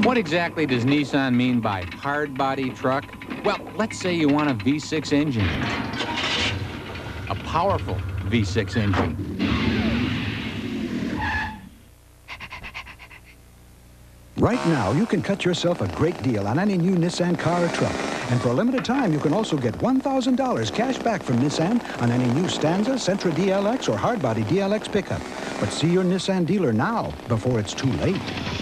What exactly does Nissan mean by hard body truck? Well, let's say you want a V6 engine. A powerful V6 engine. Right now, you can cut yourself a great deal on any new Nissan car or truck. And for a limited time, you can also get $1,000 cash back from Nissan on any new Stanza, Sentra DLX, or Hardbody DLX pickup. But see your Nissan dealer now before it's too late.